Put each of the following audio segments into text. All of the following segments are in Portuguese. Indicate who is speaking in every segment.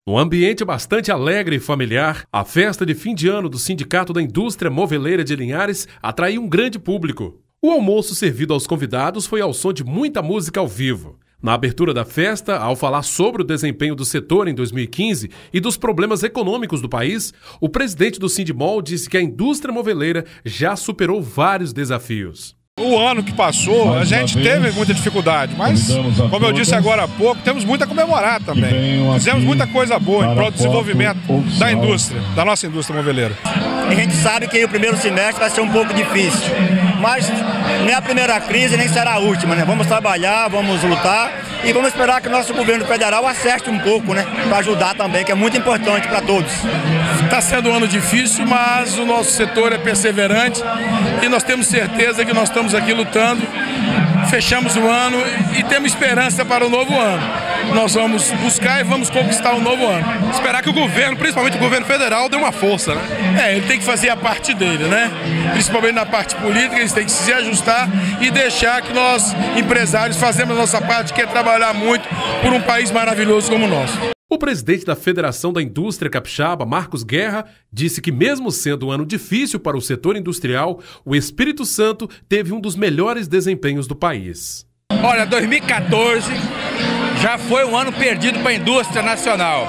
Speaker 1: Um ambiente bastante alegre e familiar, a festa de fim de ano do Sindicato da Indústria Moveleira de Linhares atraiu um grande público. O almoço servido aos convidados foi ao som de muita música ao vivo. Na abertura da festa, ao falar sobre o desempenho do setor em 2015 e dos problemas econômicos do país, o presidente do Sindimol disse que a indústria moveleira já superou vários desafios.
Speaker 2: O ano que passou, a gente teve muita dificuldade, mas, como eu disse agora há pouco, temos muito a comemorar também. Fizemos muita coisa boa em prol do desenvolvimento da indústria, da nossa indústria moveleira.
Speaker 3: A gente sabe que o primeiro semestre vai ser um pouco difícil, mas não é a primeira crise nem será a última, né? Vamos trabalhar, vamos lutar e vamos esperar que o nosso governo federal acerte um pouco, né? Para ajudar também, que é muito importante para todos.
Speaker 2: Está sendo um ano difícil, mas o nosso setor é perseverante e nós temos certeza que nós estamos aqui lutando. Fechamos o ano e temos esperança para o novo ano. Nós vamos buscar e vamos conquistar o novo ano. Esperar que o governo, principalmente o governo federal, dê uma força, né? Ele tem que fazer a parte dele, né? Principalmente na parte política, eles têm que se ajustar e deixar que nós, empresários, fazemos a nossa parte, que é trabalhar muito por um país maravilhoso como o nosso.
Speaker 1: O presidente da Federação da Indústria Capixaba, Marcos Guerra, disse que mesmo sendo um ano difícil para o setor industrial, o Espírito Santo teve um dos melhores desempenhos do país.
Speaker 4: Olha, 2014 já foi um ano perdido para a indústria nacional.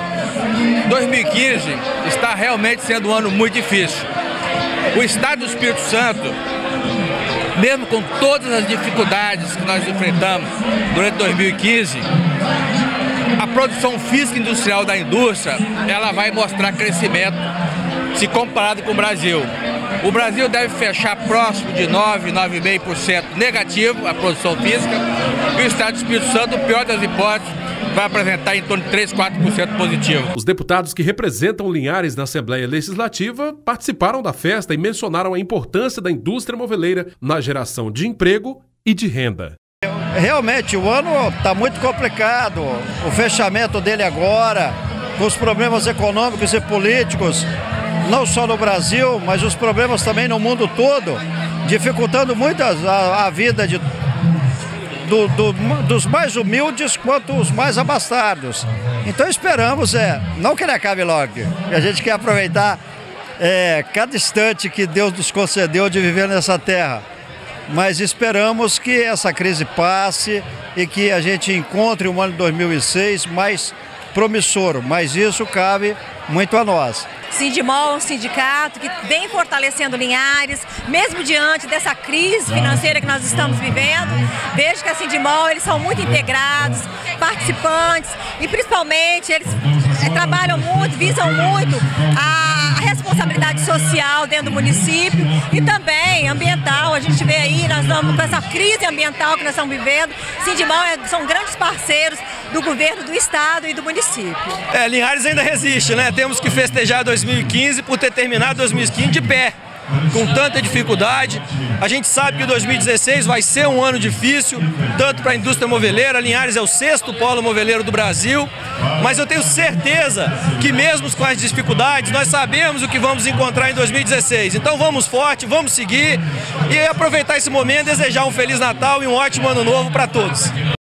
Speaker 4: 2015 está realmente sendo um ano muito difícil. O estado do Espírito Santo, mesmo com todas as dificuldades que nós enfrentamos durante 2015, a produção física e industrial da indústria, ela vai mostrar crescimento se comparado com o Brasil. O Brasil deve fechar próximo de 9,5% negativo a produção física e o estado do Espírito Santo, o pior das hipóteses, vai apresentar em torno de 3, 4% positivo.
Speaker 1: Os deputados que representam Linhares na Assembleia Legislativa participaram da festa e mencionaram a importância da indústria moveleira na geração de emprego e de renda.
Speaker 5: Realmente, o ano está muito complicado, o fechamento dele agora, com os problemas econômicos e políticos, não só no Brasil, mas os problemas também no mundo todo, dificultando muito a vida dos mais humildes quanto os mais abastados. Então esperamos, não que ele acabe logo, a gente quer aproveitar cada instante que Deus nos concedeu de viver nessa terra. Mas esperamos que essa crise passe e que a gente encontre um ano de 2006 mais promissor, mas isso cabe muito a nós.
Speaker 6: Sindimol é um sindicato que vem fortalecendo Linhares, mesmo diante dessa crise financeira que nós estamos vivendo. Vejo que a Sindimol, eles são muito integrados, participantes e principalmente eles trabalham muito, visam muito a responsabilidade social dentro do município e também ambiental. A gente vê aí, nós estamos com essa crise ambiental que nós estamos vivendo. Sindimol são grandes parceiros do governo do estado e do município.
Speaker 7: Linhares ainda resiste, né? Temos que festejar 2015 por ter terminado 2015 de pé, com tanta dificuldade. A gente sabe que 2016 vai ser um ano difícil, tanto para a indústria moveleira. Linhares é o 6º polo moveleiro do Brasil, mas eu tenho certeza que mesmo com as dificuldades, nós sabemos o que vamos encontrar em 2016. Então vamos forte, vamos seguir e aproveitar esse momento, desejar um Feliz Natal e um ótimo Ano Novo para todos.